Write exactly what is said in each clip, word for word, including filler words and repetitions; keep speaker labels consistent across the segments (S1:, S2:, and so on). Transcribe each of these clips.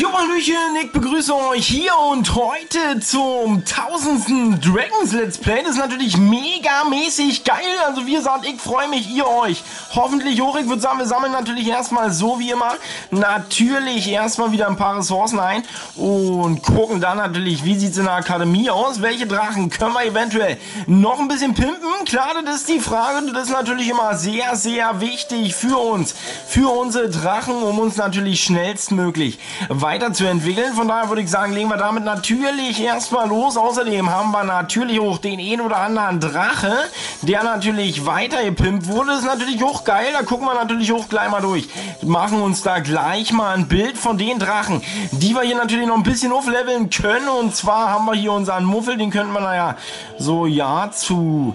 S1: Jo, Hallöchen, ich begrüße euch hier und heute zum tausendsten Dragons Let's Play. Das ist natürlich mega mäßig geil, also wie gesagt, ich freue mich, ihr euch hoffentlich hoch. Ich würde sagen, wir sammeln natürlich erstmal so wie immer, natürlich erstmal wieder ein paar Ressourcen ein und gucken dann natürlich, wie sieht es in der Akademie aus, welche Drachen können wir eventuell noch ein bisschen pimpen. Klar, das ist die Frage, das ist natürlich immer sehr, sehr wichtig für uns, für unsere Drachen, um uns natürlich schnellstmöglich weiterzuentwickeln. Von daher würde ich sagen, legen wir damit natürlich erstmal los. Außerdem haben wir natürlich auch den ein oder anderen Drache, der natürlich weiter gepimpt wurde. Das ist natürlich auch geil, da gucken wir natürlich auch gleich mal durch. Machen uns da gleich mal ein Bild von den Drachen, die wir hier natürlich noch ein bisschen aufleveln können. Und zwar haben wir hier unseren Muffel, den könnten wir naja so ja zu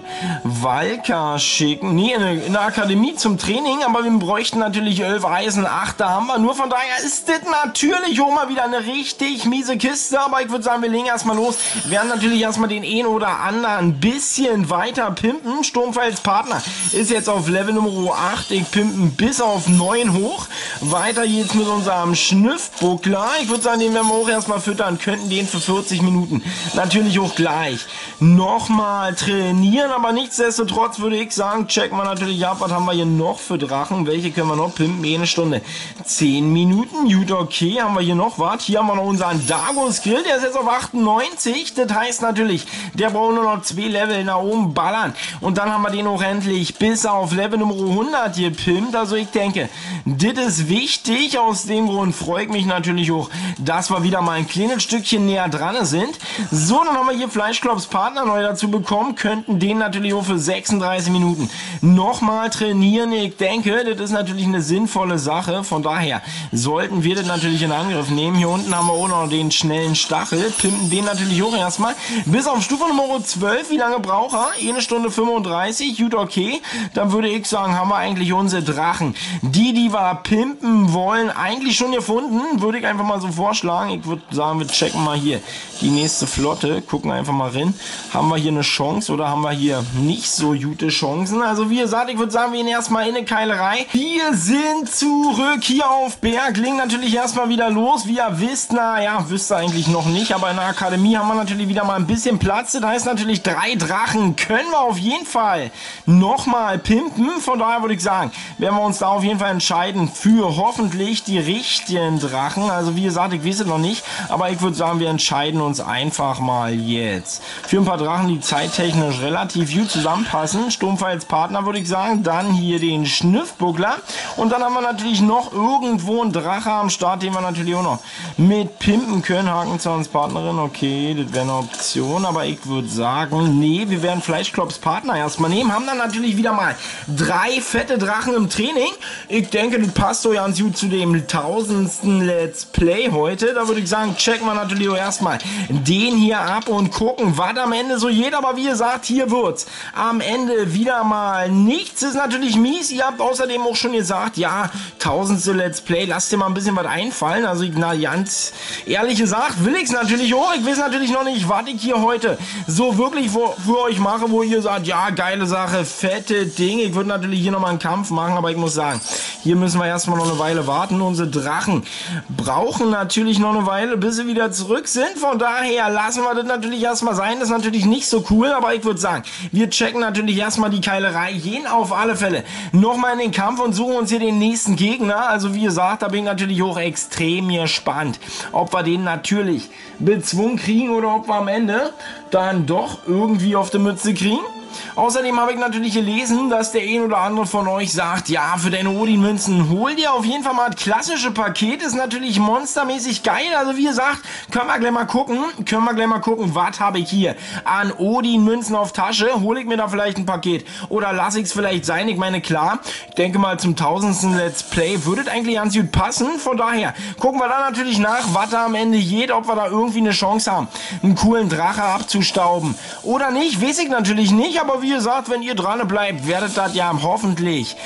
S1: Valka schicken. Nee, in, in der Akademie zum Training, aber wir bräuchten natürlich elf Eisen, acht, da haben wir nur. Von daher ist das natürlich auch mal wieder eine richtig miese Kiste, aber ich würde sagen, wir legen erstmal los. Wir werden natürlich erstmal den einen oder anderen ein bisschen weiter pimpen. Sturmfalls Partner ist jetzt auf Level Nummer acht. Ich pimpen bis auf neun hoch. Weiter geht's mit unserem Schnüffbuckler. Ich würde sagen, den werden wir auch erstmal füttern, könnten den für vierzig Minuten natürlich auch gleich nochmal trainieren, aber nichtsdestotrotz würde ich sagen, checken wir natürlich ab, was haben wir hier noch für Drachen, welche können wir noch pimpen, eine Stunde, zehn Minuten, gut, okay, haben wir hier noch was, hier haben wir noch unseren Dago-Skill, der ist jetzt auf achtundneunzig, das heißt natürlich, der braucht nur noch zwei Level nach oben ballern und dann haben wir den auch endlich bis auf Level Nummer hundert gepimpt, also ich denke, das ist wichtig, aus dem Grund freue ich mich natürlich auch, dass wir wieder mal ein kleines Stückchen näher dran sind. So, dann haben wir hier Fleischklops Partner neu dazu bekommen, könnten den natürlich auch für sechsunddreißig Minuten nochmal trainieren. Ich denke, das ist natürlich eine sinnvolle Sache, von daher sollten wir das natürlich in Angriff nehmen. Hier unten haben wir auch noch den schnellen Stachel, pimpen den natürlich auch erstmal bis auf Stufe Nummer zwölf. Wie lange braucht er? Eine Stunde fünfunddreißig, gut, okay. Dann würde ich sagen, haben wir eigentlich unsere Drachen, die, die wir pimpen wollen, eigentlich schon gefunden. Würde ich einfach mal so vorschlagen. Ich würde sagen, wir checken mal hier die nächste Flotte, gucken einfach mal rein. Haben wir hier eine Chance oder haben wir hier nicht so gute Chancen? Also wie gesagt, ich würde sagen, wir gehen erstmal in eine Keilerei. Wir sind zurück hier auf Bergling. Natürlich erstmal wieder los. Wie ihr wisst, naja, wisst ihr eigentlich noch nicht, aber in der Akademie haben wir natürlich wieder mal ein bisschen Platz. Das heißt natürlich, drei Drachen können wir auf jeden Fall nochmal pimpen. Von daher würde ich sagen, werden wir uns da auf jeden Fall entscheiden für hoffentlich die richtigen Drachen. Also wie gesagt, ich weiß es noch nicht, aber ich würde sagen, wir entscheiden uns einfach mal jetzt für ein paar Drachen, die zeittechnisch relativ gut zusammenpassen. Sturmfalls Partner würde ich sagen, dann hier den Schnüffbuckler und dann haben wir natürlich noch irgendwo einen Drache am Start, den wir natürlich auch noch mit pimpen können. Hakenzahns Partnerin, okay, das wäre eine Option, aber ich würde sagen, nee, wir werden Fleischklops Partner erstmal nehmen, haben dann natürlich wieder mal drei fette Drachen im Training. Ich denke, das passt so ganz gut zu dem tausendsten Let's Play heute. Da würde ich sagen, checken wir natürlich auch erstmal den hier ab und gucken, was am Ende so geht. Aber wie gesagt, hier wird's am Ende wieder mal nichts. Ist natürlich mies. Ihr habt außerdem auch schon gesagt, ja, tausendste Let's Play, lasst dir mal ein bisschen was einfallen. Also ich, na, ganz ehrlich gesagt, will ich es natürlich auch. Ich weiß natürlich noch nicht, was ich hier heute so wirklich für, für euch mache, wo ihr sagt, ja, geile Sache, fette Dinge. Ich würde natürlich hier nochmal einen Kampf machen, aber ich muss sagen, hier müssen wir erstmal noch eine Weile warten. Unsere Drachen brauchen natürlich noch eine Weile, bis sie wieder zurück sind. Von daher lassen wir das natürlich erstmal sein. Das ist natürlich nicht so cool, aber ich würde sagen, wir checken natürlich erstmal die Keilerei, gehen auf alle Fälle nochmal in den Kampf und suchen uns hier den nächsten Gegner. Also wie gesagt, da bin ich natürlich auch extrem gespannt, ob wir den natürlich bezwungen kriegen oder ob wir am Ende dann doch irgendwie auf die Mütze kriegen. Außerdem habe ich natürlich gelesen, dass der ein oder andere von euch sagt, ja, für deine Odin-Münzen hol dir auf jeden Fall mal das klassische Paket, ist natürlich monstermäßig geil, also wie gesagt, können wir gleich mal gucken, können wir gleich mal gucken, was habe ich hier an Odin-Münzen auf Tasche, hole ich mir da vielleicht ein Paket oder lasse ich es vielleicht sein, ich meine, klar, ich denke mal zum tausendsten Let's Play würde es eigentlich ganz gut passen, von daher gucken wir da natürlich nach, was da am Ende geht, ob wir da irgendwie eine Chance haben, einen coolen Drache abzustauben oder nicht, weiß ich natürlich nicht, aber wie gesagt, wenn ihr dran bleibt, werdet das ja hoffentlich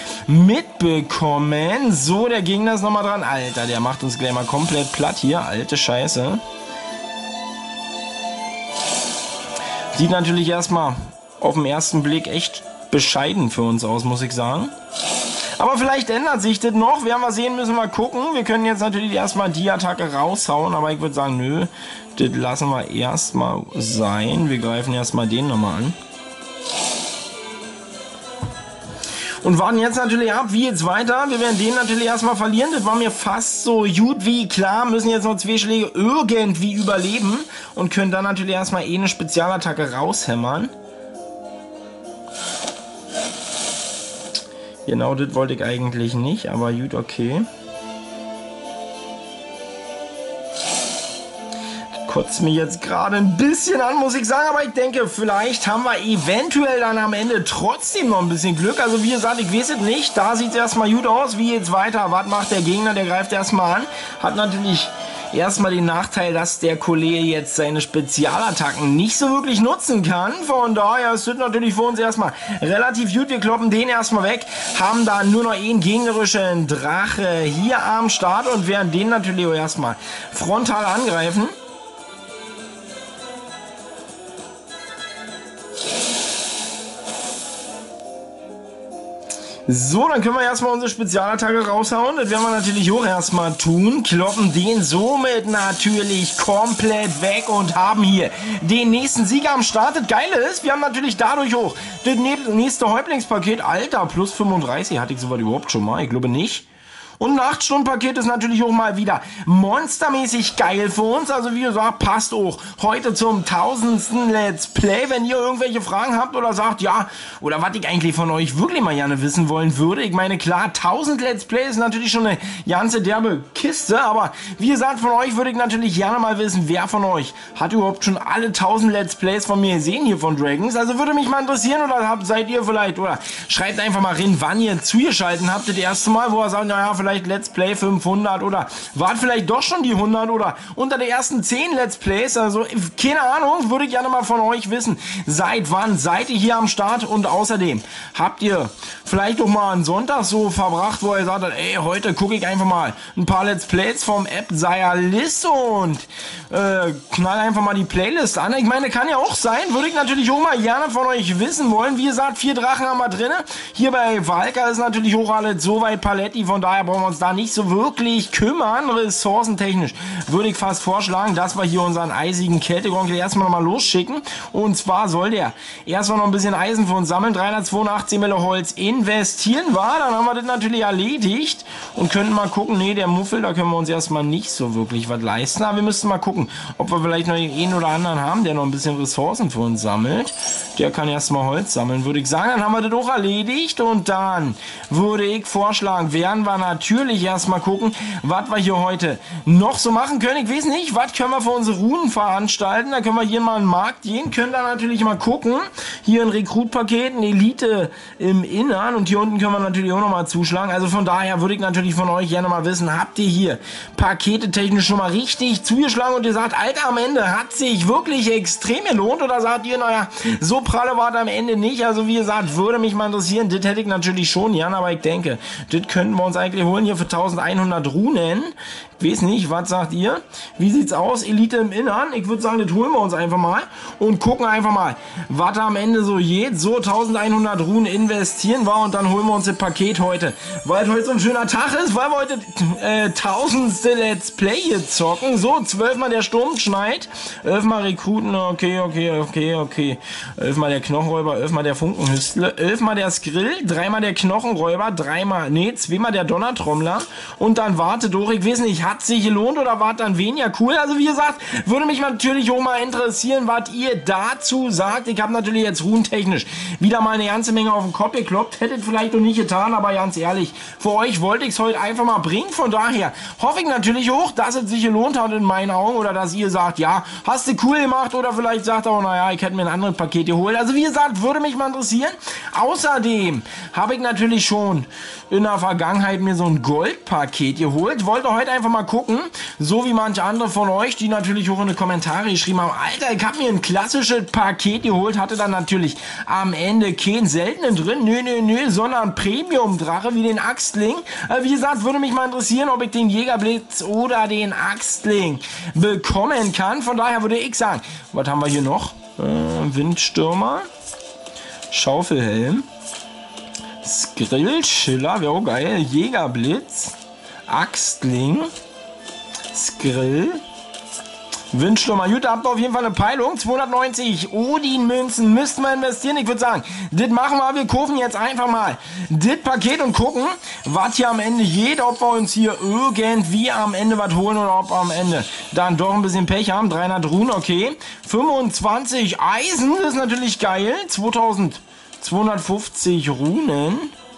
S1: mitbekommen. So, der Gegner ist nochmal dran. Alter, der macht uns gleich mal komplett platt hier. Alte Scheiße. Sieht natürlich erstmal auf den ersten Blick echt bescheiden für uns aus, muss ich sagen. Aber vielleicht ändert sich das noch. Werden wir sehen, müssen wir gucken. Wir können jetzt natürlich erstmal die Attacke raushauen, aber ich würde sagen, nö, das lassen wir erstmal sein. Wir greifen erstmal den nochmal an. Und warten jetzt natürlich ab, wie jetzt weiter. Wir werden den natürlich erstmal verlieren. Das war mir fast so gut wie klar. Müssen jetzt noch zwei Schläge irgendwie überleben. Und können dann natürlich erstmal eh eine Spezialattacke raushämmern. Genau, das wollte ich eigentlich nicht. Aber gut, okay. Kotzt mich jetzt gerade ein bisschen an, muss ich sagen, aber ich denke, vielleicht haben wir eventuell dann am Ende trotzdem noch ein bisschen Glück. Also wie gesagt, ich weiß es nicht, da sieht es erstmal gut aus. Wie jetzt weiter? Was macht der Gegner? Der greift erstmal an. Hat natürlich erstmal den Nachteil, dass der Kollege jetzt seine Spezialattacken nicht so wirklich nutzen kann. Von daher ist das natürlich für uns erstmal relativ gut. Wir kloppen den erstmal weg, haben da nur noch einen gegnerischen Drache hier am Start und werden den natürlich auch erstmal frontal angreifen. So, dann können wir erstmal unsere Spezialattacke raushauen. Das werden wir natürlich auch erstmal tun. Kloppen den somit natürlich komplett weg und haben hier den nächsten Sieger am Start. Das Geile ist, wir haben natürlich dadurch auch das nächste Häuptlingspaket. Alter, plus fünfunddreißig. Hatte ich sowas überhaupt schon mal? Ich glaube nicht. Und ein acht Stunden Paket ist natürlich auch mal wieder monstermäßig geil für uns. Also wie gesagt, passt auch heute zum tausendsten Let's Play. Wenn ihr irgendwelche Fragen habt oder sagt, ja, oder was ich eigentlich von euch wirklich mal gerne wissen wollen würde. Ich meine, klar, tausend Let's Play ist natürlich schon eine ganze derbe Kiste. Aber wie gesagt, von euch würde ich natürlich gerne mal wissen, wer von euch hat überhaupt schon alle tausend Let's Plays von mir gesehen hier von Dragons. Also würde mich mal interessieren, oder habt, seid ihr vielleicht, oder schreibt einfach mal rein, wann ihr zugeschalten habt das erste Mal, wo ihr sagt, naja, vielleicht Let's Play fünfhundert oder wart vielleicht doch schon die hundert oder unter der ersten zehn Let's Plays, also keine Ahnung, würde ich gerne mal von euch wissen, seit wann seid ihr hier am Start und außerdem habt ihr vielleicht doch mal einen Sonntag so verbracht, wo ihr sagt, ey, heute gucke ich einfach mal ein paar Let's Plays vom App List und äh, knall einfach mal die Playlist an. Ich meine, kann ja auch sein, würde ich natürlich auch mal gerne von euch wissen wollen. Wie gesagt, vier Drachen haben wir drin. Hier bei Valka ist natürlich auch alles soweit Paletti, von daher brauchen wir uns da nicht so wirklich kümmern. Ressourcentechnisch würde ich fast vorschlagen, dass wir hier unseren eisigen Kältegronkel erstmal nochmal losschicken. Und zwar soll der erstmal noch ein bisschen Eisen für uns sammeln. dreihundertzweiundachtzig Mille Holz investieren war. Dann haben wir das natürlich erledigt und könnten mal gucken. Ne, der Muffel, da können wir uns erstmal nicht so wirklich was leisten. Aber wir müssten mal gucken, ob wir vielleicht noch einen oder anderen haben, der noch ein bisschen Ressourcen für uns sammelt. Der kann erstmal Holz sammeln, würde ich sagen. Dann haben wir das auch erledigt. Und dann würde ich vorschlagen, werden wir natürlich Natürlich erstmal gucken, was wir hier heute noch so machen können. Ich weiß nicht, was können wir für unsere Runen veranstalten. Da können wir hier mal einen Markt gehen, können da natürlich mal gucken. Hier ein Rekrutpaket, ein Elite im Innern und hier unten können wir natürlich auch nochmal zuschlagen. Also von daher würde ich natürlich von euch gerne mal wissen, habt ihr hier Pakete technisch schon mal richtig zugeschlagen und ihr sagt, Alter, am Ende hat sich wirklich extrem gelohnt, oder sagt ihr, naja, so pralle war es am Ende nicht. Also wie gesagt, würde mich mal interessieren, das hätte ich natürlich schon gern, aber ich denke, das könnten wir uns eigentlich holen hier für eintausendeinhundert Runen. Ich weiß nicht, was sagt ihr? Wie sieht's aus? Elite im Innern. Ich würde sagen, das holen wir uns einfach mal und gucken einfach mal, was am Ende so geht. So eintausendeinhundert Runen investieren wir und dann holen wir uns das Paket heute. Weil heute so ein schöner Tag ist, weil wir heute äh, tausendste Let's Play hier zocken. So, zwölfmal der Sturm schneit, elfmal Rekruten, okay, okay, okay, okay. elfmal der Knochenräuber, elfmal der Funkenhüstle, elfmal der Skrill, dreimal der Knochenräuber, dreimal, nee, zweimal der Donnertrommler und dann warte doch, ich weiß nicht, hat sich gelohnt oder war dann weniger cool? Also wie gesagt, würde mich natürlich auch mal interessieren, was ihr dazu sagt. Ich habe natürlich jetzt runentechnisch wieder mal eine ganze Menge auf den Kopf gekloppt. Hättet vielleicht noch nicht getan, aber ganz ehrlich, für euch wollte ich es heute einfach mal bringen. Von daher hoffe ich natürlich auch, dass es sich gelohnt hat in meinen Augen oder dass ihr sagt, ja, hast du cool gemacht oder vielleicht sagt auch, naja, ich hätte mir ein anderes Paket geholt. Also wie gesagt, würde mich mal interessieren. Außerdem habe ich natürlich schon in der Vergangenheit mir so ein Goldpaket geholt. Wollte heute einfach mal gucken, so wie manche andere von euch, die natürlich auch in die Kommentare geschrieben haben, Alter, ich habe mir ein klassisches Paket geholt, hatte dann natürlich am Ende keinen seltenen drin, nö, nö, nö, sondern Premium-Drache wie den Axtling. Äh, wie gesagt, würde mich mal interessieren, ob ich den Jägerblitz oder den Axtling bekommen kann. Von daher würde ich sagen, was haben wir hier noch? Äh, Windstürmer, Schaufelhelm, Skrill, Schiller, wäre auch geil. Jägerblitz. Axtling. Skrill. Windstürmer, gut, da habt ihr auf jeden Fall eine Peilung. zweihundertneunzig Odin-Münzen müssten wir investieren. Ich würde sagen, das machen wir. Wir kaufen jetzt einfach mal das Paket und gucken, was hier am Ende geht. Ob wir uns hier irgendwie am Ende was holen oder ob wir am Ende dann doch ein bisschen Pech haben. dreihundert Runen, okay. fünfundzwanzig Eisen, das ist natürlich geil. zweitausendzweihundertfünfzig Runen.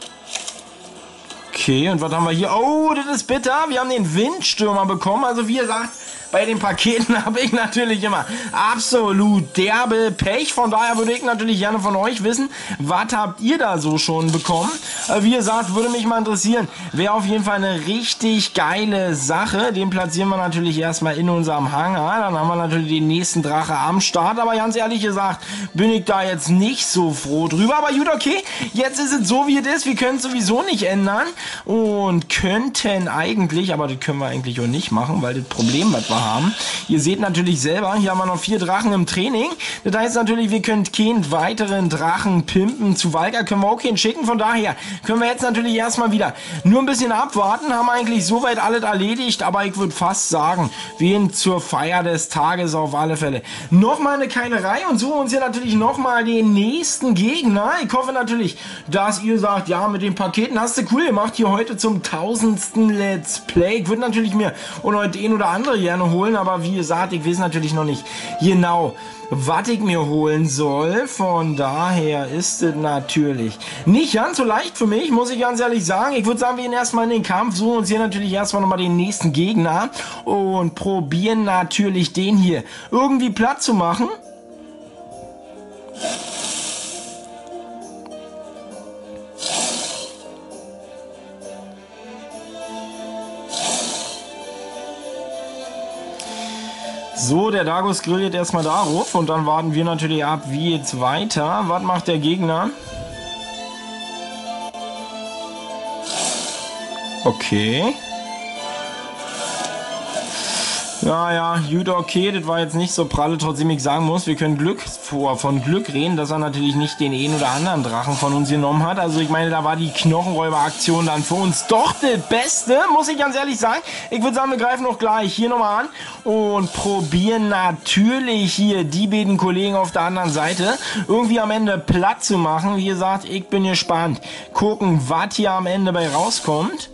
S1: Okay, und was haben wir hier? Oh, das ist bitter. Wir haben den Windstürmer bekommen. Also wie gesagt, bei den Paketen habe ich natürlich immer absolut derbe Pech. Von daher würde ich natürlich gerne von euch wissen, was habt ihr da so schon bekommen? Wie gesagt, würde mich mal interessieren. Wäre auf jeden Fall eine richtig geile Sache. Den platzieren wir natürlich erstmal in unserem Hangar. Dann haben wir natürlich den nächsten Drache am Start. Aber ganz ehrlich gesagt, bin ich da jetzt nicht so froh drüber. Aber gut, okay. Jetzt ist es so, wie es ist. Wir können es sowieso nicht ändern. Und könnten eigentlich, aber das können wir eigentlich auch nicht machen, weil das Problem, was wir haben. Ihr seht natürlich selber, hier haben wir noch vier Drachen im Training. Das heißt natürlich, wir können keinen weiteren Drachen pimpen. Zu Valka können wir auch keinen schicken. Von daher können wir jetzt natürlich erstmal wieder nur ein bisschen abwarten. Haben eigentlich soweit alles erledigt. Aber ich würde fast sagen, wir gehen zur Feier des Tages auf alle Fälle. Nochmal eine Keilerei und suchen uns hier natürlich nochmal den nächsten Gegner. Ich hoffe natürlich, dass ihr sagt, ja, mit den Paketen hast du cool gemacht. Hier heute zum tausendsten Let's Play. Ich würde natürlich mir und heute den oder andere gerne holen, aber wie gesagt, ich weiß natürlich noch nicht genau, was ich mir holen soll. Von daher ist es natürlich nicht ganz so leicht für mich, muss ich ganz ehrlich sagen. Ich würde sagen, wir gehen erstmal in den Kampf, suchen uns hier natürlich erstmal nochmal den nächsten Gegner und probieren natürlich den hier irgendwie platt zu machen. So, der Dagos grillt erstmal darauf und dann warten wir natürlich ab, wie jetzt weiter. Was macht der Gegner? Okay. Ja, ja, gut, okay, das war jetzt nicht so pralle, trotzdem ich sagen muss, wir können Glück vor, von Glück reden, dass er natürlich nicht den einen oder anderen Drachen von uns genommen hat. Also ich meine, da war die Knochenräuber-Aktion dann für uns doch das Beste, muss ich ganz ehrlich sagen. Ich würde sagen, wir greifen noch gleich hier nochmal an und probieren natürlich hier die beiden Kollegen auf der anderen Seite irgendwie am Ende platt zu machen. Wie gesagt, ich bin gespannt. Gucken, was hier am Ende bei rauskommt.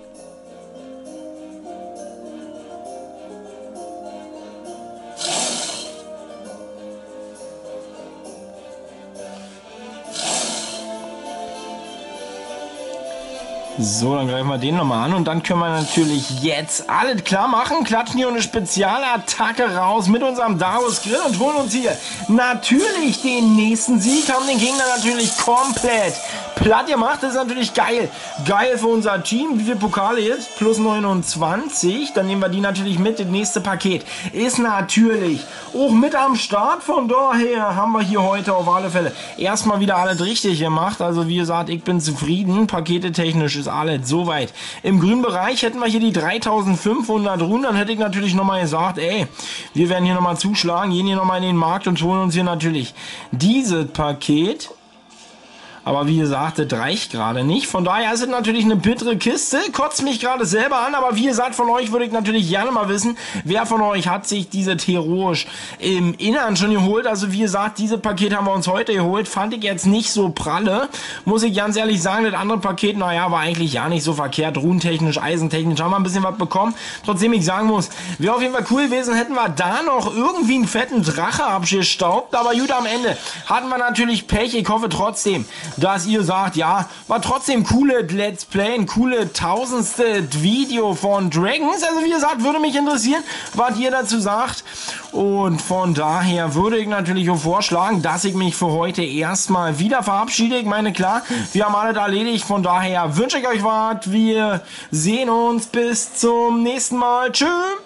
S1: So, dann greifen wir den nochmal an und dann können wir natürlich jetzt alles klar machen. Klatschen hier eine Spezialattacke raus mit unserem Dagos Grill und holen uns hier natürlich den nächsten Sieg. Haben den Gegner natürlich komplett platt gemacht. Das ist natürlich geil. Geil für unser Team. Wie viele Pokale jetzt? Plus neunundzwanzig. Dann nehmen wir die natürlich mit. Das nächste Paket ist natürlich auch mit am Start. Von daher haben wir hier heute auf alle Fälle erstmal wieder alles richtig gemacht. Also wie gesagt, ich bin zufrieden. Pakete technisch ist alles soweit. Im grünen Bereich hätten wir hier die dreitausendfünfhundert Runen. Dann hätte ich natürlich nochmal gesagt, ey, wir werden hier nochmal zuschlagen, gehen hier nochmal in den Markt und holen uns hier natürlich dieses Paket. Aber wie gesagt, das reicht gerade nicht. Von daher ist es natürlich eine bittere Kiste. Kotzt mich gerade selber an. Aber wie gesagt, von euch würde ich natürlich gerne mal wissen, wer von euch hat sich diese heroisch im Innern schon geholt. Also wie gesagt, dieses Paket haben wir uns heute geholt. Fand ich jetzt nicht so pralle. Muss ich ganz ehrlich sagen, das andere Paket, naja, war eigentlich ja nicht so verkehrt. Runentechnisch, eisentechnisch haben wir ein bisschen was bekommen. Trotzdem ich sagen muss, wäre auf jeden Fall cool gewesen, hätten wir da noch irgendwie einen fetten Drache abgestaubt. Aber gut, am Ende hatten wir natürlich Pech. Ich hoffe trotzdem, dass ihr sagt, ja, war trotzdem cooles Let's Play, ein cooles tausendste Video von Dragons. Also wie gesagt, würde mich interessieren, was ihr dazu sagt. Und von daher würde ich natürlich auch vorschlagen, dass ich mich für heute erstmal wieder verabschiede. Ich meine, klar, wir haben alles erledigt. Von daher wünsche ich euch was. Wir sehen uns bis zum nächsten Mal. Tschüss.